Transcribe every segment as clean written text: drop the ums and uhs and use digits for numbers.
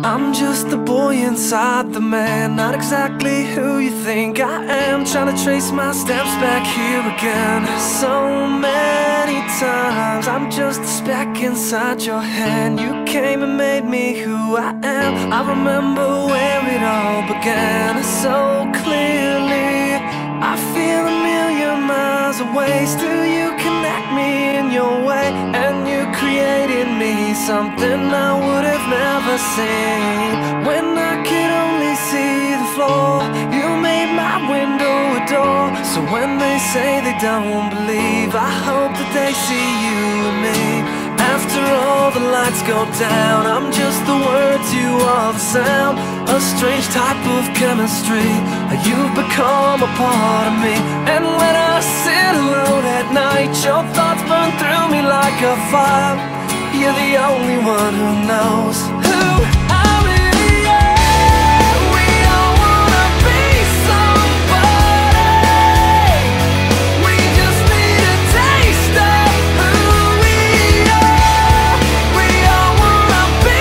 I'm just the boy inside the man, not exactly who you think I am. Trying to trace my steps back here again. So many times I'm just a speck inside your hand. You came and made me who I am. I remember where it all began so clearly. I feel a million miles away. Still you connect me in your way, and you created me something I would have never seen. When I could only see the floor, you made my window a door. So when they say they don't believe, I hope that they see you and me. After all the lights go down, I'm just the words, you are the sound. A strange type of chemistry, you've become a part of me. And when I sit alone at night, your thoughts burn through me like a fire. You're the only one who knows who I really am. We all wanna be somebody. We just need a taste of who we are. We all wanna be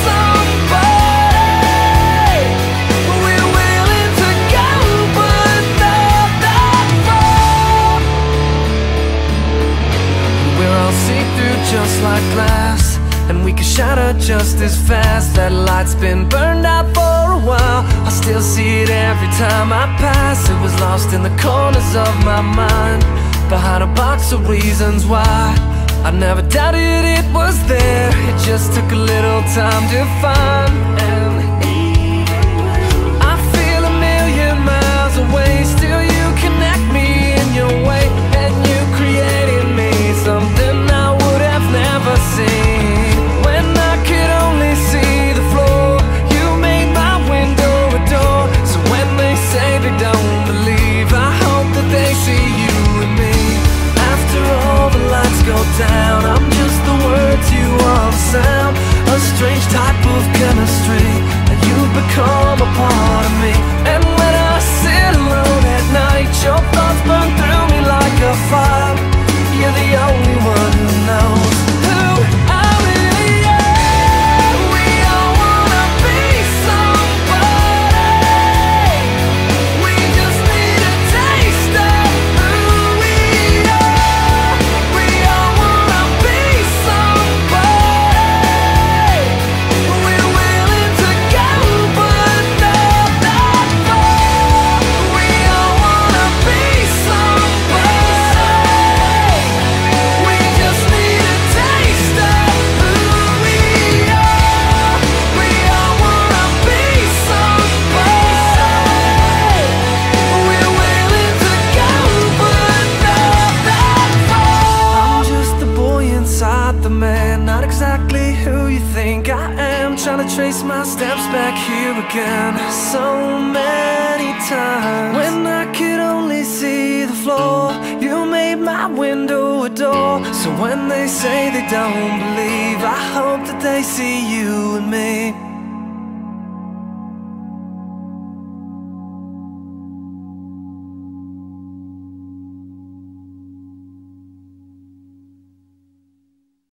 somebody. We're willing to go, but not that far. We're all see-through just like glass, and we can shatter just as fast. That light's been burned out for a while. I still see it every time I pass. It was lost in the corners of my mind, behind a box of reasons why. I never doubted it was there. It just took a little time to find. And I feel a million miles away. Still you connect me in your way, and you created me something I would have never seen. When I could only see the floor, you made my window a door. So when they say they don't believe, I hope that they see you and me. After all the lights go down, I'm just the words, you are the sound. A strange type of chemistry, and you've become a part of me. And when I sit alone at night, your thoughts burn through me like a fire. You're the only one who knows who I really am. We all wanna be somebody. We just need a taste of who we are. We all wanna be somebody. We're willing to go, but not that far. We all wanna be somebody. We just need a taste of who we are. We all wanna be somebody. We're willing to go, but not that far. I'm just the boy inside the man, not exactly who you think I am. Trying to trace my steps back here again so many times. When I could only see the floor, you made my window a door. So when they say they don't believe, I hope that they see you and me.